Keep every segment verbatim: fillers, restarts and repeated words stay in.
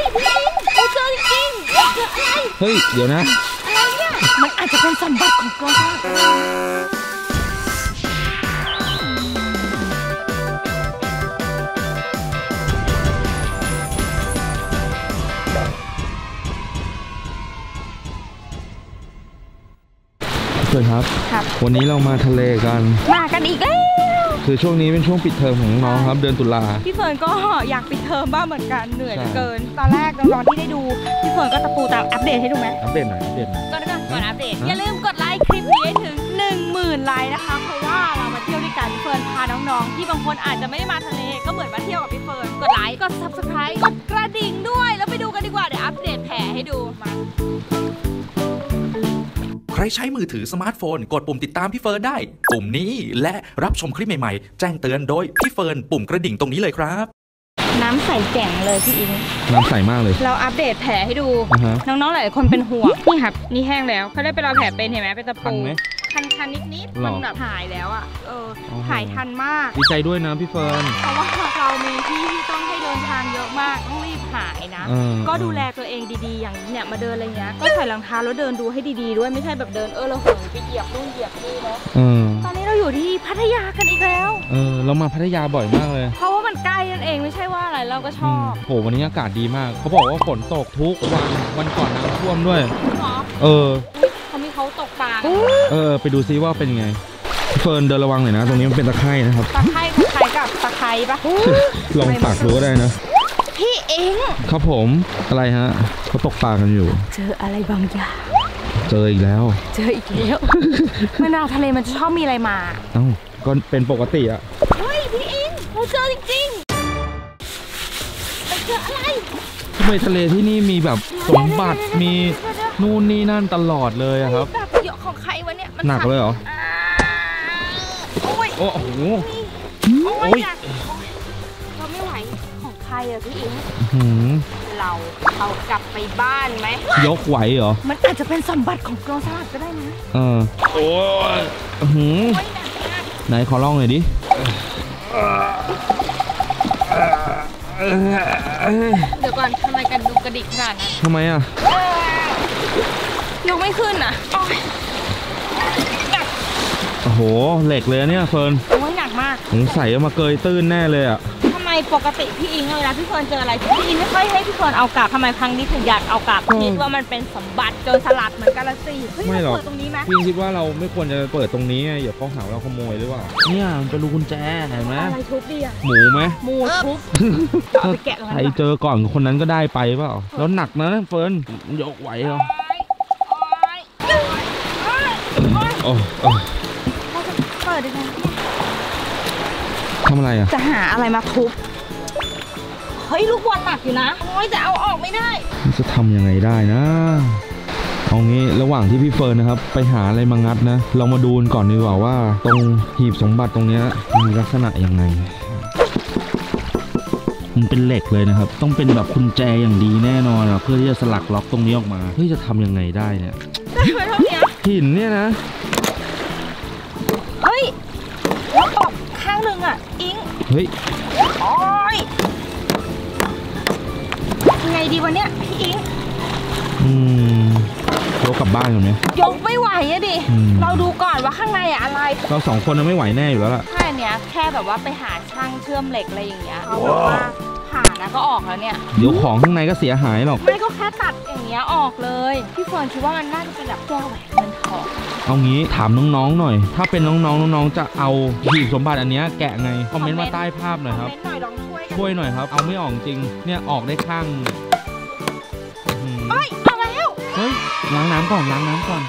พี่อิงเราเจอจริงๆเจออะไรเฮ้ยเดี๋ยวนะอะไรเนี่ยมันอาจจะเป็นสมบัติของกองทัพเพื่อนครับวันนี้เรามาทะเลกันมากันอีกแล้วคือช่วงนี้เป็นช่วงปิดเทอมของน้องครับเดือนตุลาพี่เฟิร์นก็อยากปิดเทอมบ้างเหมือนกันเหนื่อยเกินตอนแรกตอนที่ได้ดูพี่เฟิร์นก็ตะปูตามอัปเดตให้ดูไหมอัปเดตหน่อยอัปเดตหน่อยก็ได้ก่อนอัปเดตอย่าลืมกดไลค์คลิปนี้ให้ถึงหนึ่งหมื่นไลค์นะคะเพราะว่าเรามาเที่ยวด้วยกันพี่เฟิร์นพาน้องๆที่บางคนอาจจะไม่ได้มาทะเลก็เหมือนมาเที่ยวกับพี่เฟิร์นกดไลค์กด ซับสไครบ์ กดกระดิ่งด้วยแล้วไปดูกันดีกว่าเดี๋ยวอัปเดตแผลให้ดูมาใครใช้มือถือสมาร์ทโฟนกดปุ่มติดตามพี่เฟิร์นได้ปุ่มนี้และรับชมคลิปใหม่ๆแจ้งเตือนโดยพี่เฟิร์นปุ่มกระดิ่งตรงนี้เลยครับน้ำใสแจ๋งเลยพี่อิงน้ำใสมากเลยเราอัปเดตแผลให้ดู uh-huh. น้องๆหลายคนเป็นห่วงนี่ครับนี่แห้งแล้วเขาได้ไปรอแผลเป็นเห็นไหมเป็นตะปูคันคันนิดๆมันแบบหายแล้วอ่ะเออหายทันมากดีใจด้วยนะพี่เฟิร์นเพราะว่าเรามีที่ที่ต้องให้เดินทางเยอะมากต้องรีบหายนะก็ดูแลตัวเองดีๆอย่างเนี่ยมาเดินอะไรเงี้ยก็ใส่รองเท้าแล้วเดินดูให้ดีๆด้วยไม่ใช่แบบเดินเออเราเหินไปเหยียบนู่นเหยียบนี่นะตอนนี้เราอยู่ที่พัทยากันอีกแล้วเออเรามาพัทยาบ่อยมากเลยเพราะว่ามันใกล้นั่นเองไม่ใช่ว่าอะไรเราก็ชอบโหวันนี้อากาศดีมากเขาบอกว่าฝนตกทุกวันวันก่อนน้ำท่วมด้วยเออเขามีเขาตกปลาเออไปดูซิว่าเป็นไงเฟิร์นเดินระวังหน่อยนะตรงนี้มันเป็นตะไคร่นะครับตะไคร่ตะไคร่กับตะไคร่ปะลองตักดูก็ได้นะพี่เองครับผมอะไรฮะเขาตกปลากันอยู่เจออะไรบางอย่างเจออีกแล้วเจออีกแล้วเมื่อนาทะเลมันจะชอบมีอะไรมาเอ้าก็เป็นปกติอะเฮ้ยพี่เองเราเจอจริงๆไปเจออะไรทำไมทะเลที่นี่มีแบบสมบัติมีนู่นนี่นั่นตลอดเลยอะครับแบบเยอะของใครวะเนี่ยหนักเลยเหรอโอ้โหโอ้ยเราไม่ไหวของใครอะพี่อิงเราเอากลับไปบ้านไหมยกไหวเหรอมันอาจจะเป็นสมบัติของกองสลัดก็ได้นะเออโอ้ยหืมไหนขอลองหน่อยดิเดี๋ยวก่อนทำไมกันดูกระดิกขนาดนั้นทำไมอ่ะยกไม่ขึ้นอ่ะโอ้โหเหล็กเลยเนี่ยเฟิร์นโอ้ยหนักมากสงสัยมาเกยตื้นแน่เลยอ่ะทำไมปกติพี่อิงเวลาพี่เฟิร์นเจออะไรพี่อิงไม่ค่อยให้พี่เฟิร์นเอากลับทำไมครั้งนี้ถึงอยากเอากลับคิดว่ามันเป็นสมบัติโจรสลัดเหมือนกันละสิไม่หรอกตรงนี้ไหมพี่คิดว่าเราไม่ควรจะเปิดตรงนี้ไงอย่าเขาหาเราขโมยหรือเปล่าเนี่ยมันเป็นรูกุญแจเห็นไหมอะไรทุบดีอ่ะหมูไหมหมูทุบเอาไปแกะใครเจอก่อนคนนั้นก็ได้ไปเปล่าแล้วหนักนะเฟิร์นยกไหวเหรอโอ้โอ้เปิดได้ไหมทำอะไรอ่ะจะหาอะไรมาทุบเฮ้ยลูกบอลหนักอยู่นะโอ้ยแต่เอาออกไม่ได้จะทำยังไงได้นะเอางี้ระหว่างที่พี่เฟิร์นนะครับไปหาอะไรมางัดนะเรามาดูก่อนดีกว่าว่าตรงหีบสมบัติตรงนี้มีลักษณะยังไงมันเป็นเหล็กเลยนะครับต้องเป็นแบบกุญแจอย่างดีแน่นอนเพื่อที่จะสลักล็อกตรงนี้ออกมาเฮ้ยจะทำยังไงได้เนี่ยได้ไหมเท่านี้หินเนี่ยนะเฮ้ยแล้วออกข้างหนึ่งอ่ะอิงเฮ้ยโอ้ยยังไงดีวันเนี้ยพี่อิงอืมยกกลับบ้านกันไหมยกไม่ไหวอะดิเราดูก่อนว่าข้างในอะอะไรเราสองคนน่ะไม่ไหวแน่อยู่แล้วล่ะแค่เนี้ยแค่แบบว่าไปหาช่างเชื่อมเหล็กอะไรอย่างเงี้ยเขาบอกว่าผ่านะก็ออกแล้วเนี่ยเดี๋ยวของข้างในก็เสียหายหรอกไม่ก็แค่ตัดอย่างเงี้ยออกเลยพี่เฟิร์นคิดว่ามันน่าจะเป็นแบบแก้วแหวนเงินทองเอางี้ถามน้องๆหน่อยถ้าเป็นน้องๆน้องๆจะเอาหีบสมบัติอันนี้แกะไงคอมเมนต์มาใต้ภาพหน่อยครับช่วยหน่อยครับเอาไม่ออกจริงเนี่ยออกได้ข้างเฮ้ยเอาแล้วเฮ้ยล้างน้ำก่อนล้างน้ำก่อน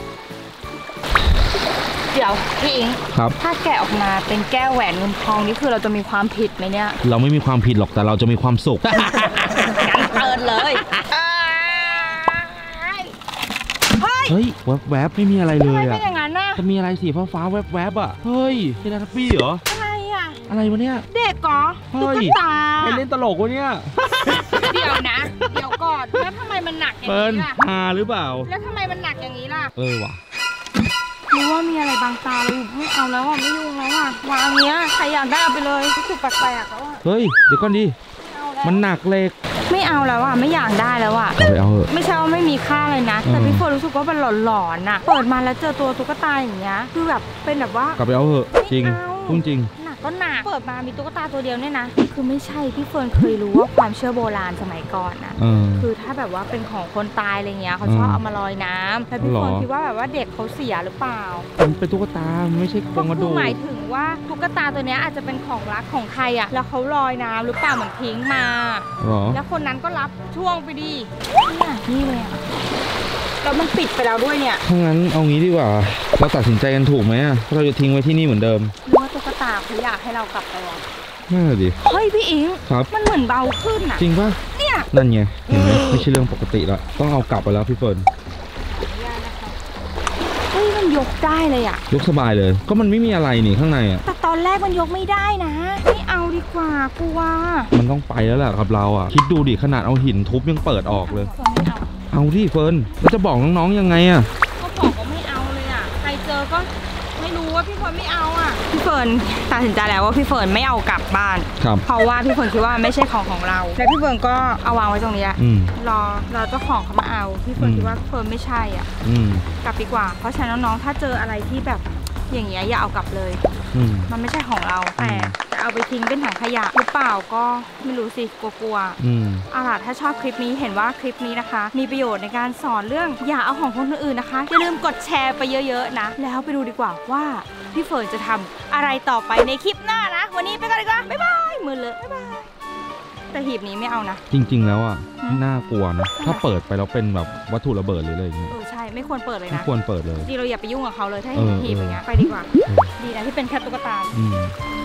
เดี๋ยวพี่อิงครับถ้าแกะออกมาเป็นแก้วแหวนเงินทองนี่คือเราจะมีความผิดไหมเนี่ยเราไม่มีความผิดหรอกแต่เราจะมีความสุขกันเปิดเลยเฮ้ยแวบๆไม่มีอะไรเลยอะไม่อย่างนั้นนะจะมีอะไรสีฟ้าๆแวบๆอะเฮ้ยเป็นทัพปี้เหรออะไรอะอะไรวะเนี่ยเด็กเหรอตุ๊กตาใครเล่นตลกวะเนี่ยเดี๋ยวนะเดี๋ยวก่อนแล้วทำไมมันหนักอย่างนี้ล่ะฮาหรือเปล่าแล้วทำไมมันหนักอย่างนี้ล่ะเออว่ะหรือว่ามีอะไรบางตาเราไม่เอาแล้วอ่ะไม่ยุ่งแล้วอ่ะวางเนี้ยใครอยากได้เอาไปเลยรู้สึกแปลกๆแล้วอ่ะเฮ้ยเดี๋ยวก่อนดิมันหนักเหล็กไม่เอาแล้วอ่ะไม่อยากได้แล้วอ่ะเอาไปเอาเถอะไม่ใช่ว่าไม่มีค่าเลยนะแต่พี่เฟิร์นรู้สึกว่ามันหลอนๆน่ะเปิดมาแล้วเจอตัวตุ๊กตาอย่างเงี้ยคือแบบเป็นแบบว่ากลับไปเอาเถอะจริงพูดจริงหนักก็หนักเปิดมามีตุ๊กตาตัวเดียวเนี่ยนะคือไม่ใช่พี่เฟิร์นเคยรู้ว่าความเชื่อโบราณสมัยก่อนนะเออคือถ้าแบบว่าเป็นของคนตายอะไรเงี้ยเขาชอบเอามาลอยน้ำแล้วพี่เฟิร์นคิดว่าแบบว่าเด็กเขาเสียหรือเปล่ามันเป็นตุ๊กตาไม่ใช่โครงกระดูคืกหมายถึงว่าตุ๊กตาตัวเนี้ยอาจจะเป็นของรักของใครอ่ะแล้วเขาลอยน้ำหรือเปล่าเหมือนทิ้งมาหรอแล้วคนนั้นก็รับช่วงไปดีเนี่ยนี่เลยอ่ะแล้วมันปิดไปแล้วด้วยเนี่ยถ้างั้นเอางี้ดีกว่าเราตัดสินใจกันถูกไหมอะเราจะทิ้งไว้ที่นี่เหมือนเดิมหรือว่าตุ๊กตาเขาอยากให้เรากลับไปวะน่าดิเฮ้ยพี่อิงครับมันเหมือนเบาขึ้นอ่ะจริงป่ะเนี่ยนั่นไงเห็นไหมไม่ใช่เรื่องปกติละต้องเอากลับไปแล้วพี่เฟิร์นเฮ้ยมันยกได้เลยอ่ะยกสบายเลย ก็มันไม่มีอะไรนี่ข้างในอ่ะแต่ตอนแรกมันยกไม่ได้นะไม่เอาดีกว่ากลัวมันต้องไปแล้วแหละครับเราอ่ะคิดดูดิขนาดเอาหินทุบยังเปิดออกเลยไม่เอาเอาที่เฟิร์นแล้วจะบอกน้องๆยังไงอ่ะก็บอกว่าไม่เอาเลยอ่ะใครเจอก็ไม่รู้ว่าพี่เฟิร์นไม่เอาอ่ะพี่เฟิร์นตัดสินใจแล้วว่าพี่เฟิร์นไม่เอากลับบ้านครับเพราะว่าพี่เฟิร์นคิดว่าไม่ใช่ของของเราและพี่เฟิร์นก็เอาวางไว้ตรงนี้แหละอืมรอรอเจ้าของเขามาเอาพี่เฟิร์นอืมคิดว่าเฟิร์นไม่ใช่อ่ะอืมกลับดีกว่าเพราะฉะนั้นน้องๆถ้าเจออะไรที่แบบอย่างเงี้ยอย่าเอากลับเลยอืมมันไม่ใช่ของเราแต่จะเอาไปทิ้งเป็นถังขยะหรือเปล่าก็ไม่รู้สิกลัวๆอืมเอาล่ะถ้าชอบคลิปนี้เห็นว่าคลิปนี้นะคะ มีประโยชน์ในการสอนเรื่องอย่าเอาของคนอื่นนะคะอย่าลืมกดแชร์ไปเยอะๆนะแล้วไปดูดีกว่าว่าพี่เฟิร์นจะทำอะไรต่อไปในคลิปหน้านะวันนี้ไปก่อนดีกว่าบ๊ายบายมือเลยบ๊ายบายแต่หีบนี้ไม่เอานะจริง ๆ แล้วอ่ะฮะน่ากลัวนะถ้าเปิดไปแล้วเป็นแบบวัตถุระเบิดหรืออะไรอย่างเงี้ยเออใช่ไม่ควรเปิดเลยไม่นะควรเปิดเลยดีเราอย่าไปยุ่งกับเขาเลยถ้าเอเห็นอหีบอย่างเงี้ยเออไปดีกว่าดีนะที่เป็นแค่ตุ๊กตาอืม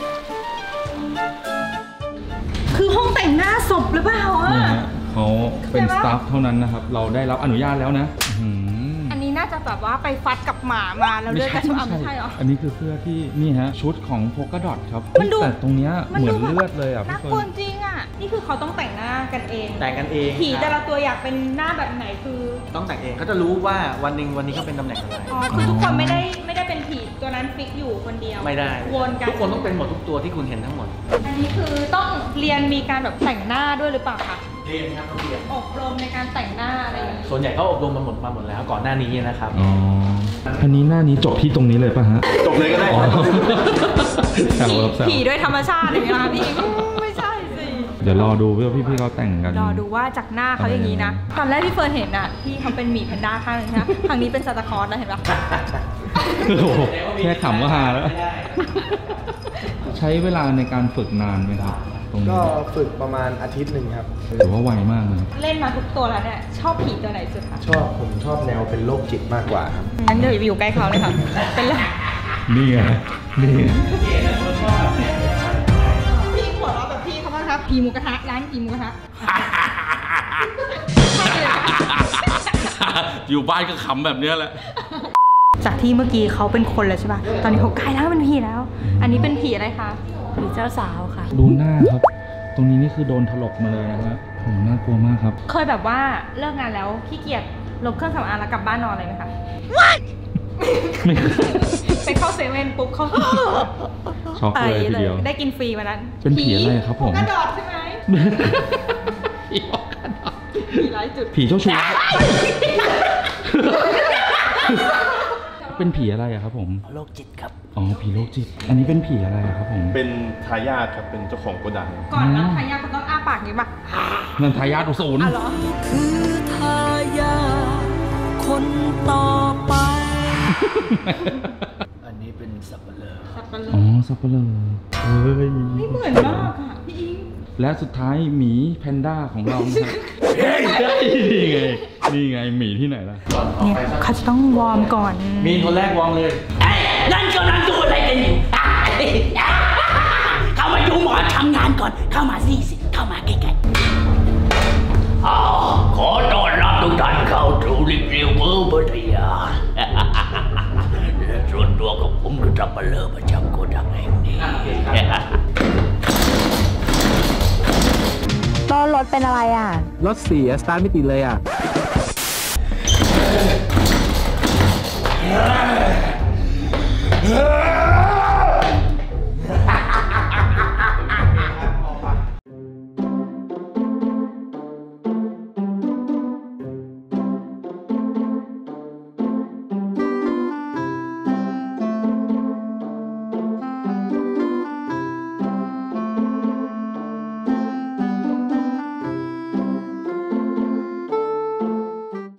คือห้องแต่งหน้าศพหรือเปล่าอ่ะนี่ฮะเขาเป็นใช่สปะตาฟเท่านั้นนะครับเราได้รับอนุญาตแล้วนะอื้อหืออันนี้น่าจะแบบว่าไปฟัดกับหมามาแล้วเลือดกระชุ่มอ่ะไม่ใช่เหรออันนี้คือเสื้อที่นี่ฮะชุดของโพกาดอทครับมันดูแต่ตรงเนี้ยมันเหมืดูอนเลือดเลยอ่ะน่าพี่กลัวเฟิร์นจริงอ่ะนี่คือเขาต้องแต่งหน้ากันเองแต่งกันเองผีแต่ละตัวอยากเป็นหน้าแบบไหนคือต้องแต่งเองเขาจะรู้ว่าวันหนึ่งวันนี้เขาเป็นตำแหน่งอะไรอ๋อคือทุกคนไม่ได้ไม่ได้เป็นผีตัวนั้นฟิกอยู่คนเดียวไม่ได้วนกันทุกคนต้องเป็นหมดทุกตัวที่คุณเห็นทั้งหมดอันนี้คือต้องเรียนมีการแบบแต่งหน้าด้วยหรือเปล่าคะเรียนครับต้องเรียนอบรมในการแต่งหน้าอะไรอย่างนี้ส่วนใหญ่เขาอบรมมาหมดมาหมดแล้วก่อนหน้านี้นะครับอ๋ออันนี้หน้านี้จบที่ตรงนี้เลยป่ะฮะจบเลยก็ได้อ๋อครับแซวครับแซวผีด้วยธรรมชาติอย่างเงี้ยนะคะพี่ไม่ใช่สิเดี๋ยวรอดูว่าพี่ๆเขาแต่งกันรอดูว่าจากหน้าเขาอย่างนี้นะ ตอนแรกที่เฟิร์นเห็นอ่ะที่เขาเป็นหมีแพนด้าข้างนึงนะทางนี้เป็นซานตาคลอสนะเห็นปะโอ้โหแค่ขำก็ฮาแล้ว ใช้เวลาในการฝึกนานไหมครับ ตรงนี้ก็ฝึกประมาณอาทิตย์หนึ่งครับถือว่าไวมากนะเล่นมาทุกตัวแล้วเนี่ยชอบผีตัวไหนสุดคะชอบผมชอบแนวเป็นโรคจิตมากกว่าครับงั้นเดี๋ยวอยู่ใกล้เขาเลยค่ะเป็นไรนี่ไงนี่ไงพี่หัวเราะแบบพี่เขาบ้างครับผีหมูกระทะร้านผีหมูกระทะใช่เลยค่ะอยู่บ้านก็ขำแบบเนี้ยแหละจากที่เมื่อกี้เขาเป็นคนแล้วใช่ป่ะตอนนี้เขากลายร่างเป็นผีแล้ว อันนี้เป็นผีอะไรคะผีเจ้าสาวค่ะดูหน้าครับ ตรงนี้นี่คือโดนถลกมาเลยนะครับโอ้โหน่ากลัวมากครับเคยแบบว่าเลิกงานแล้วขี้เกียจลบเครื่องสำอางแล้วกลับบ้านนอนเลยไหมคะไม่ไปเข้าเซเว่นปุ๊บเขาช็อกเลยทีเดียวได้กินฟรีวันนั้นเป็นผีอะไรครับผมกระดอดใช่ไหมผีร้ายจุดผีเจ้าชู้ เป็นผีอะไรอะครับผมโรคจิตครับอ๋อ ผีโรคจิต อันนี้เป็นผีอะไรอะครับผมเป็นทายาทครับ เป็นเจ้าของโกดังก่อนรับทายาทเขาต้องอ้าปากอย่างนี้ป่ะนั่นทายาทอุศูนย์อ๋อเหรอคือทายาคนต่อไปอันนี้เป็นสับปะเลอสับปะเลออ๋อ สับปะเลอเฮ้ยไม่เหมือนมากอ่ะพี่อิงและสุดท้ายหมีแพนด้าของเรานะครับนี่ไง นี่ไงหมีที่ไหนล่ะเนี่ยเขาจะต้องวอร์มก่อนมีคนแรกวางเลยนั่นกำลังดูอะไรกันอยู่ เข้ามาดูหมอทำงานก่อน เข้ามาสิสิเข้ามาใกล้ๆอ๋อขอต้อนรับทุกท่านเข้าสู่รีวิวเวอร์พัทยา ส่วนตัวของผมคือสับปะเลอประจำโกดังแห่งนี้ตอนรถเป็นอะไรอ่ะรถเสียสตาร์ทไม่ติดเลยอ่ะเ